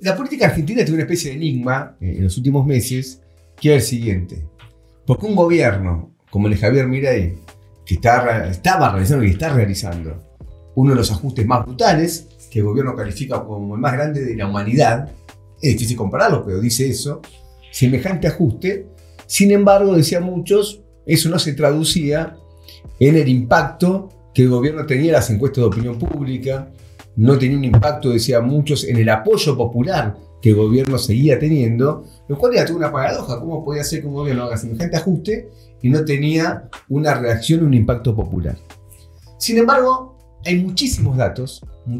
la política argentina tiene una especie de enigma en los últimos meses, que es el siguiente. Porque un gobierno como el de Javier Milei, que estaba realizando y está realizando uno de los ajustes más brutales, que el gobierno califica como el más grande de la humanidad, es difícil compararlo, pero dice eso, semejante ajuste, sin embargo, decían muchos, eso no se traducía en el impacto que el gobierno tenía en las encuestas de opinión pública, no tenía un impacto, decían muchos, en el apoyo popular que el gobierno seguía teniendo, lo cual era toda una paradoja. ¿Cómo podía ser que un gobierno haga semejante ajuste y no tenía una reacción, un impacto popular? Sin embargo, hay muchísimos datos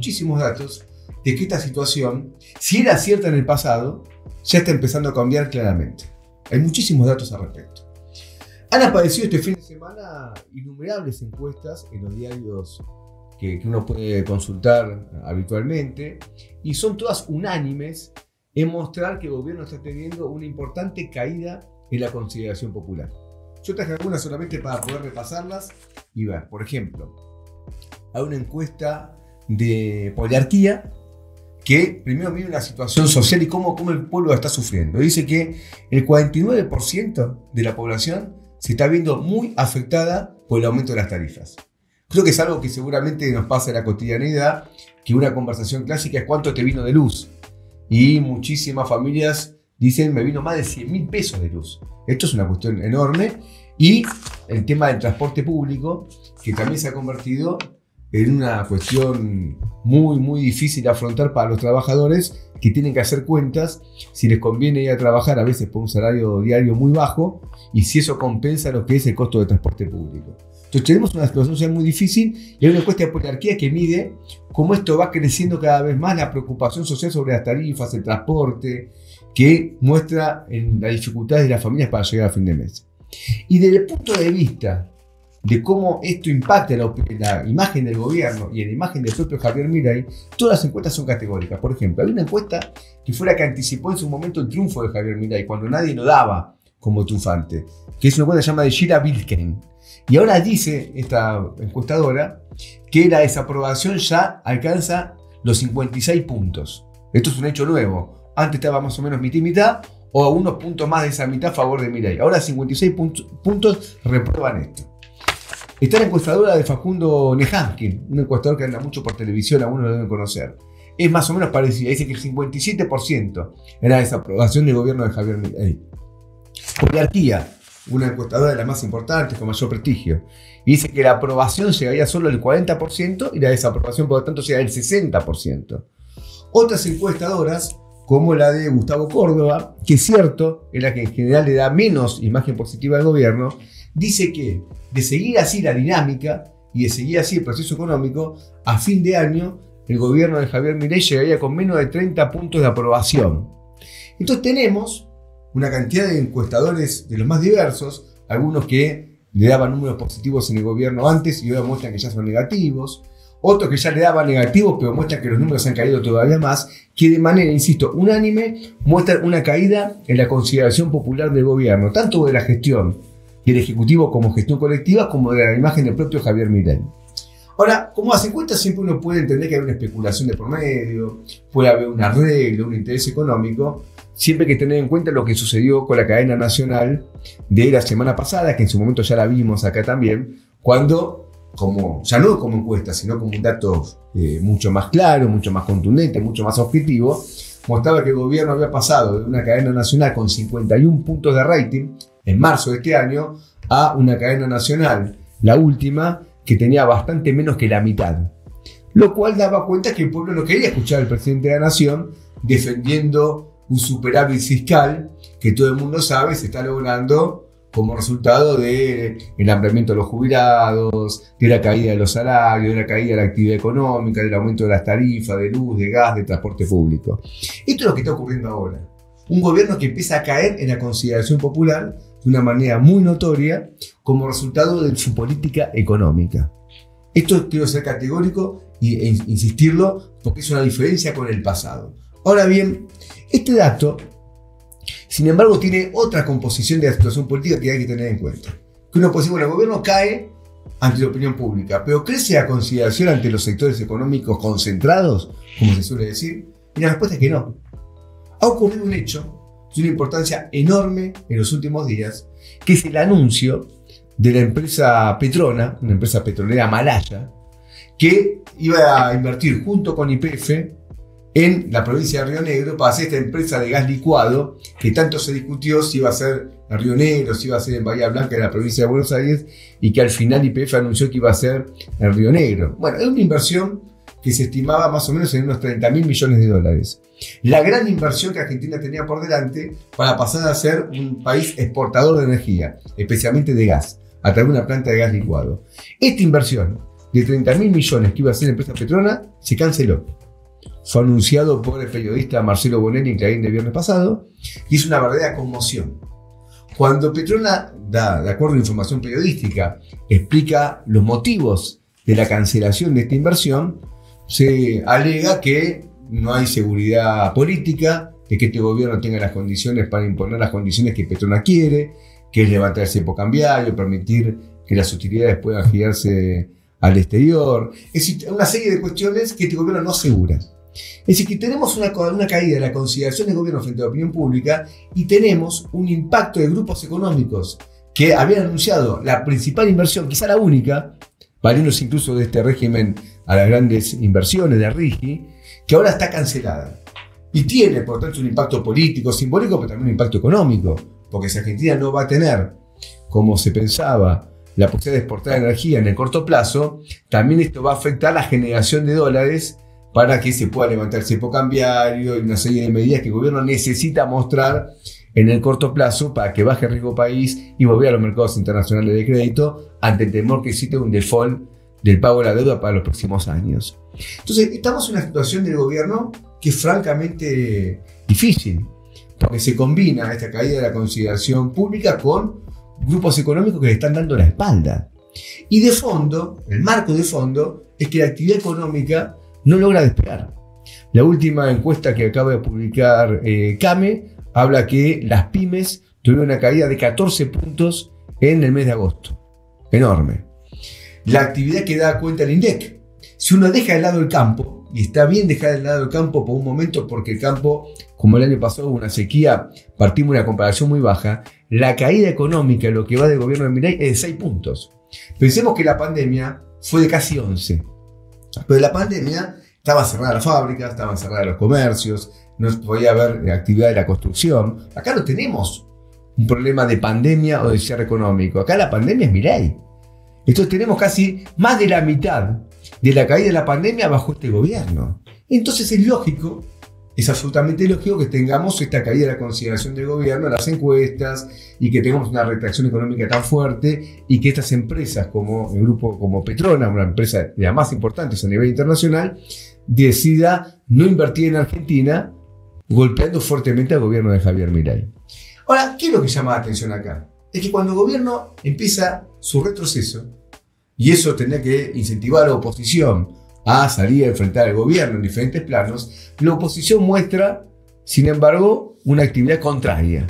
de que esta situación, si era cierta en el pasado, ya está empezando a cambiar claramente. Hay muchísimos datos al respecto. Han aparecido este fin de semana innumerables encuestas en los diarios que uno puede consultar habitualmente, y son todas unánimes en mostrar que el gobierno está teniendo una importante caída en la consideración popular. Yo traje algunas solamente para poder repasarlas y ver. Por ejemplo, hay una encuesta de Poliarquía que primero mide la situación social y cómo el pueblo está sufriendo. Dice que el 49% de la población se está viendo muy afectada por el aumento de las tarifas. Creo que es algo que seguramente nos pasa en la cotidianidad, que una conversación clásica es ¿cuánto te vino de luz? Y muchísimas familias dicen, me vino más de 100.000 pesos de luz. Esto es una cuestión enorme. Y el tema del transporte público, que también se ha convertido en una cuestión muy difícil de afrontar para los trabajadores, que tienen que hacer cuentas si les conviene ir a trabajar a veces por un salario diario muy bajo y si eso compensa lo que es el costo de transporte público. Entonces tenemos una situación social muy difícil y hay una encuesta de Poliarquía que mide cómo esto va creciendo cada vez más, la preocupación social sobre las tarifas, el transporte, que muestra en las dificultades de las familias para llegar a fin de mes. Y desde el punto de vista de cómo esto impacta en la imagen del gobierno y en la imagen del propio Javier Milei, todas las encuestas son categóricas. Por ejemplo, hay una encuesta que fue la que anticipó en su momento el triunfo de Javier Milei, cuando nadie lo daba como triunfante, que es una encuesta llamada de Gira Bilken. Y ahora dice esta encuestadora que la desaprobación ya alcanza los 56 puntos. Esto es un hecho nuevo. Antes estaba más o menos mitad y mitad, o a unos puntos más de esa mitad a favor de Milei. Ahora 56 puntos reprueban esto. Está la encuestadora de Facundo Nehamkin, un encuestador que anda mucho por televisión, algunos lo deben conocer. Es más o menos parecida, dice que el 57% era desaprobación del gobierno de Javier Milei. Poliarquía, una encuestadora de las más importantes, con mayor prestigio, y dice que la aprobación llegaría solo al 40% y la desaprobación, por lo tanto, llega al 60%. Otras encuestadoras, como la de Gustavo Córdoba, que es cierto, es la que en general le da menos imagen positiva al gobierno, dice que de seguir así la dinámica y de seguir así el proceso económico, a fin de año el gobierno de Javier Milei llegaría con menos de 30 puntos de aprobación. Entonces tenemos una cantidad de encuestadores de los más diversos, algunos que le daban números positivos en el gobierno antes y ahora muestran que ya son negativos, otros que ya le daban negativos pero muestran que los números han caído todavía más, que de manera, insisto, unánime muestran una caída en la consideración popular del gobierno, tanto de la gestión del Ejecutivo como gestión colectiva, como de la imagen del propio Javier Milei. Ahora, como hace cuenta, siempre uno puede entender que hay una especulación de por medio, puede haber un arreglo, un interés económico, siempre hay que tener en cuenta lo que sucedió con la cadena nacional de la semana pasada, que en su momento ya la vimos acá también, cuando, ya no como encuesta, sino como un dato mucho más claro, mucho más contundente, mucho más objetivo, mostraba que el gobierno había pasado de una cadena nacional con 51 puntos de rating en marzo de este año a una cadena nacional, la última, que tenía bastante menos que la mitad. Lo cual daba cuenta que el pueblo no quería escuchar al presidente de la nación defendiendo un superávit fiscal que todo el mundo sabe se está logrando como resultado del ampliamiento de los jubilados, de la caída de los salarios, de la caída de la actividad económica, del aumento de las tarifas, de luz, de gas, de transporte público. Esto es lo que está ocurriendo ahora. Un gobierno que empieza a caer en la consideración popular de una manera muy notoria como resultado de su política económica. Esto quiero ser categórico e insistirlo porque es una diferencia con el pasado. Ahora bien, este dato, sin embargo, tiene otra composición de la situación política que hay que tener en cuenta. Que uno puede decir, bueno, el gobierno cae ante la opinión pública, pero ¿crece a consideración ante los sectores económicos concentrados, como se suele decir? Y la respuesta es que no. ha ocurrido un hecho de una importancia enorme en los últimos días, que es el anuncio de la empresa Petrona, una empresa petrolera malaya, que iba a invertir junto con YPF en la provincia de Río Negro para hacer esta empresa de gas licuado que tanto se discutió si iba a ser en Río Negro, si iba a ser en Bahía Blanca, en la provincia de Buenos Aires, y que al final YPF anunció que iba a ser en Río Negro. Bueno, es una inversión que se estimaba más o menos en unos 30.000 millones de dólares. La gran inversión que Argentina tenía por delante para pasar a ser un país exportador de energía, especialmente de gas, a través de una planta de gas licuado. Esta inversión de 30.000 millones que iba a hacer la empresa Petrona se canceló. Fue anunciado por el periodista Marcelo Bonelli en Clarín el viernes pasado y es una verdadera conmoción. Cuando Petrona, de acuerdo a la información periodística, explica los motivos de la cancelación de esta inversión, se alega que no hay seguridad política, de que este gobierno tenga las condiciones para imponer las condiciones que Petrona quiere, que es levantar el cepo cambiario, permitir que las utilidades puedan girarse al exterior. Es decir, una serie de cuestiones que este gobierno no asegura. Es decir, que tenemos una caída de la consideración del gobierno frente a la opinión pública y tenemos un impacto de grupos económicos que habían anunciado la principal inversión, quizá la única, valiéndose incluso de este régimen a las grandes inversiones de RIGI, que ahora está cancelada. Y tiene, por tanto, un impacto político, simbólico, pero también un impacto económico, porque si Argentina no va a tener, como se pensaba, la posibilidad de exportar energía en el corto plazo, también esto va a afectar la generación de dólares para que se pueda levantar el cepo cambiario y una serie de medidas que el gobierno necesita mostrar en el corto plazo para que baje el riesgo país y volver a los mercados internacionales de crédito ante el temor que existe un default del pago de la deuda para los próximos años. Entonces, estamos en una situación del gobierno que es francamente difícil, porque se combina esta caída de la consideración pública con grupos económicos que le están dando la espalda. Y de fondo, el marco de fondo, es que la actividad económica no logra despegar. La última encuesta que acaba de publicar CAME habla que las pymes tuvieron una caída de 14 puntos en el mes de agosto. Enorme. La actividad que da cuenta el INDEC. Si uno deja de lado el campo, y está bien dejar de lado el campo por un momento porque el campo, como el año pasado hubo una sequía, partimos de una comparación muy baja, la caída económica en lo que va del gobierno de Milei es de 6 puntos. Pensemos que la pandemia fue de casi 11. Pero la pandemia estaba cerrada las fábricas, estaban cerrados los comercios, no podía haber actividad de la construcción. Acá no tenemos un problema de pandemia o de cierre económico. Acá la pandemia es Milei. Entonces tenemos casi más de la mitad de la caída de la pandemia bajo este gobierno. Entonces es lógico, es absolutamente lógico que tengamos esta caída de la consideración del gobierno en las encuestas y que tengamos una retracción económica tan fuerte y que estas empresas como el grupo como Petrona, una empresa de las más importantes a nivel internacional, decida no invertir en Argentina, golpeando fuertemente al gobierno de Javier Milei. Ahora, ¿qué es lo que llama la atención acá? Es que cuando el gobierno empieza su retroceso, y eso tendría que incentivar a la oposición a salir a enfrentar al gobierno en diferentes planos, la oposición muestra, sin embargo, una actividad contraria.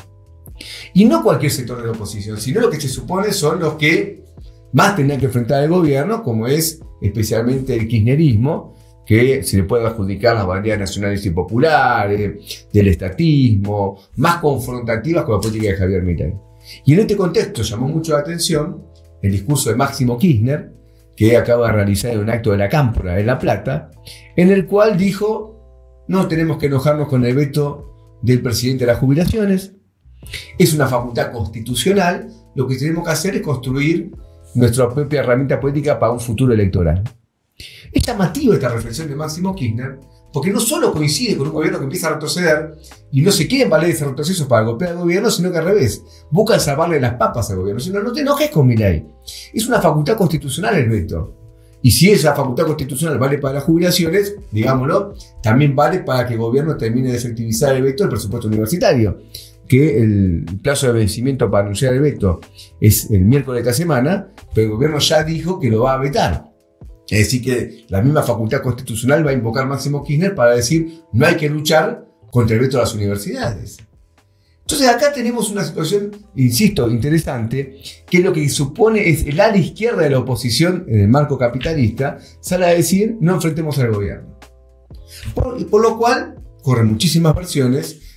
Y no cualquier sector de la oposición, sino lo que se supone son los que más tendrían que enfrentar al gobierno, como es especialmente el kirchnerismo, que se le puede adjudicar las banderas nacionales y populares, del estatismo, más confrontativas con la política de Javier Milei. Y en este contexto llamó mucho la atención el discurso de Máximo Kirchner, que acaba de realizar en un acto de la Cámpora de La Plata, en el cual dijo: no tenemos que enojarnos con el veto del presidente de las jubilaciones, es una facultad constitucional, lo que tenemos que hacer es construir nuestra propia herramienta política para un futuro electoral. Es llamativo esta reflexión de Máximo Kirchner, porque no solo coincide con un gobierno que empieza a retroceder y no se quieren valer ese retroceso para golpear al gobierno, sino que al revés, buscan salvarle las papas al gobierno. Sino, no te enojes con Milei. Es una facultad constitucional el veto. Y si esa facultad constitucional vale para las jubilaciones, digámoslo, también vale para que el gobierno termine de efectivizar el veto del presupuesto universitario, que el plazo de vencimiento para anunciar el veto es el miércoles de esta semana, pero el gobierno ya dijo que lo va a vetar. Es decir, que la misma facultad constitucional va a invocar Máximo Kirchner para decir: no hay que luchar contra el veto de las universidades. Entonces acá tenemos una situación, insisto, interesante, que lo que supone es el ala izquierda de la oposición en el marco capitalista sale a decir: no enfrentemos al gobierno. Por lo cual corren muchísimas versiones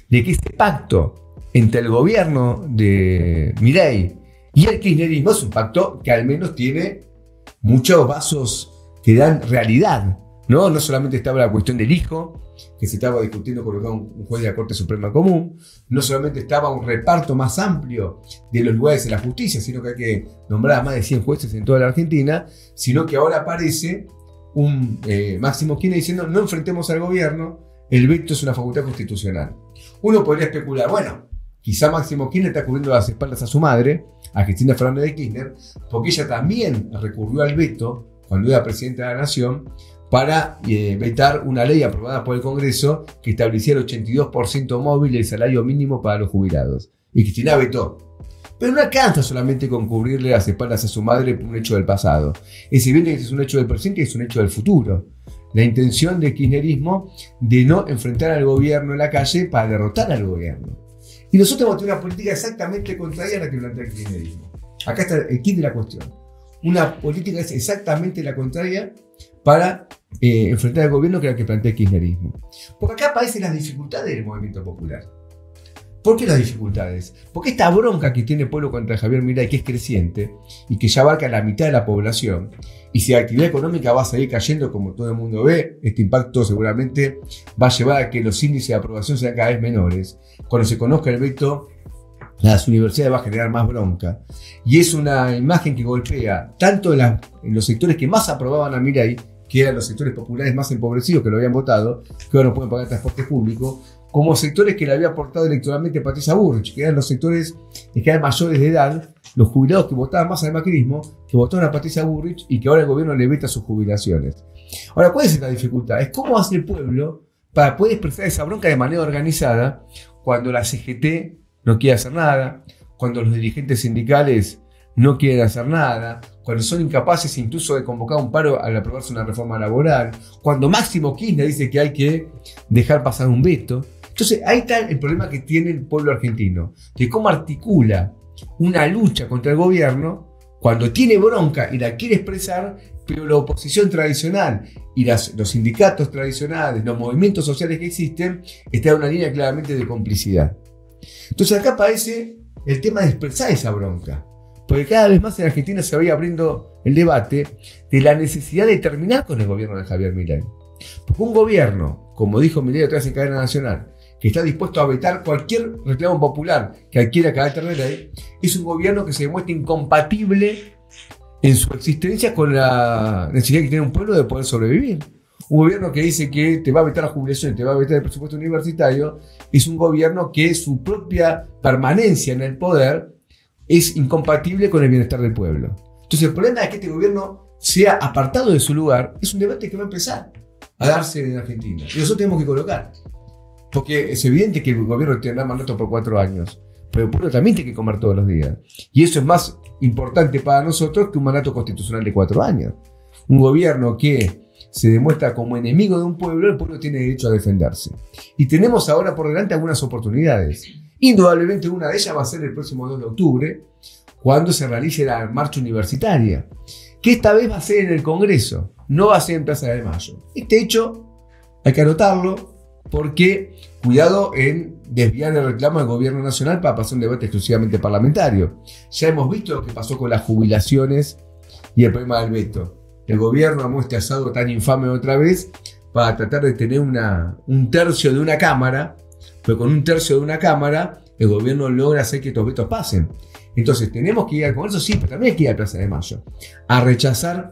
de que este pacto entre el gobierno de Milei y el kirchnerismo es un pacto que al menos tiene muchos vasos que dan realidad, ¿no? No solamente estaba la cuestión del hijo, que se estaba discutiendo con un juez de la Corte Suprema Común, no solamente estaba un reparto más amplio de los lugares de la justicia, sino que hay que nombrar a más de 100 jueces en toda la Argentina, sino que ahora aparece un Máximo Kirchner diciendo no enfrentemos al gobierno, el veto es una facultad constitucional. Uno podría especular, bueno, quizá Máximo Kirchner está cubriendo las espaldas a su madre, a Cristina Fernández de Kirchner, porque ella también recurrió al veto cuando era presidenta de la Nación para vetar una ley aprobada por el Congreso que establecía el 82% móvil del salario mínimo para los jubilados. Y Cristina vetó. Pero no alcanza solamente con cubrirle las espaldas a su madre por un hecho del pasado. Es evidente que es un hecho del presente y es un hecho del futuro. La intención del kirchnerismo de no enfrentar al gobierno en la calle para derrotar al gobierno. Y nosotros hemos tenido una política exactamente contraria a la que plantea el kirchnerismo. Acá está el kit de la cuestión. Una política es exactamente la contraria para enfrentar al gobierno que la que plantea el kirchnerismo. Porque acá aparecen las dificultades del movimiento popular. ¿Por qué las dificultades? Porque esta bronca que tiene el pueblo contra Javier Milei, que es creciente y que ya abarca la mitad de la población, y si la actividad económica va a seguir cayendo como todo el mundo ve, este impacto seguramente va a llevar a que los índices de aprobación sean cada vez menores. Cuando se conozca el veto, las universidades va a generar más bronca. Y es una imagen que golpea tanto en los sectores que más aprobaban a Milei, que eran los sectores populares más empobrecidos que lo habían votado, que ahora no pueden pagar transporte público, como sectores que le había aportado electoralmente Patricia Bullrich, que eran los sectores que eran mayores de edad, los jubilados que votaban más al macrismo, que votaron a Patricia Bullrich y que ahora el gobierno le veta sus jubilaciones. Ahora, ¿cuál es la dificultad? Es cómo hace el pueblo para poder expresar esa bronca de manera organizada cuando la CGT no quiere hacer nada, cuando los dirigentes sindicales no quieren hacer nada, cuando son incapaces incluso de convocar un paro al aprobarse una reforma laboral, cuando Máximo Kirchner dice que hay que dejar pasar un veto. Entonces ahí está el problema que tiene el pueblo argentino, de cómo articula una lucha contra el gobierno cuando tiene bronca y la quiere expresar, pero la oposición tradicional y los sindicatos tradicionales, los movimientos sociales que existen, están en una línea claramente de complicidad. Entonces acá aparece el tema de expresar esa bronca, porque cada vez más en Argentina se va abriendo el debate de la necesidad de terminar con el gobierno de Javier Milei. Porque un gobierno, como dijo Milei otra vez en cadena nacional, que está dispuesto a vetar cualquier reclamo popular que adquiera carácter de ley, es un gobierno que se demuestra incompatible en su existencia con la necesidad que tiene un pueblo de poder sobrevivir. Un gobierno que dice que te va a vetar la jubilación, te va a vetar el presupuesto universitario, es un gobierno que su propia permanencia en el poder es incompatible con el bienestar del pueblo. Entonces el problema de que este gobierno sea apartado de su lugar es un debate que va a empezar a darse en Argentina. Y nosotros tenemos que colocar. Porque es evidente que el gobierno tendrá mandato por 4 años, pero el pueblo también tiene que comer todos los días. Y eso es más importante para nosotros que un mandato constitucional de 4 años. Un gobierno que se demuestra como enemigo de un pueblo, el pueblo tiene derecho a defenderse. Y tenemos ahora por delante algunas oportunidades. Indudablemente una de ellas va a ser el próximo 2 de octubre, cuando se realice la marcha universitaria, que esta vez va a ser en el Congreso, no va a ser en Plaza de Mayo. Este hecho hay que anotarlo, porque cuidado en desviar el reclamo del gobierno nacional para pasar un debate exclusivamente parlamentario. Ya hemos visto lo que pasó con las jubilaciones y el problema del veto. El gobierno armó este asado tan infame otra vez para tratar de tener un tercio de una cámara, pero con un tercio de una cámara el gobierno logra hacer que estos vetos pasen. Entonces tenemos que ir al Congreso, sí, pero también hay que ir a Plaza de Mayo a rechazar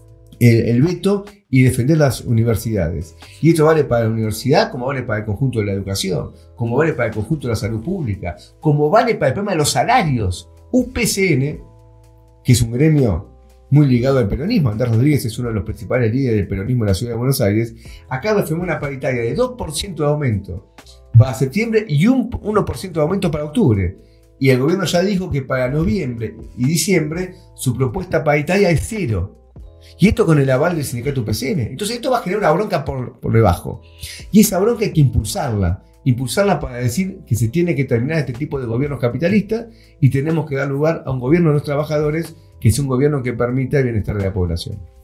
el veto y defender las universidades. Y esto vale para la universidad, como vale para el conjunto de la educación, como vale para el conjunto de la salud pública, como vale para el problema de los salarios. UPCN, que es un gremio muy ligado al peronismo, Andrés Rodríguez es uno de los principales líderes del peronismo en la ciudad de Buenos Aires, acaba de firmar una paritaria de 2% de aumento para septiembre y un 1% de aumento para octubre. Y el gobierno ya dijo que para noviembre y diciembre su propuesta paritaria es 0. Y esto con el aval del sindicato UPCN. Entonces esto va a generar una bronca por debajo. Y esa bronca hay que impulsarla para decir que se tiene que terminar este tipo de gobiernos capitalistas y tenemos que dar lugar a un gobierno de los trabajadores que es un gobierno que permita el bienestar de la población.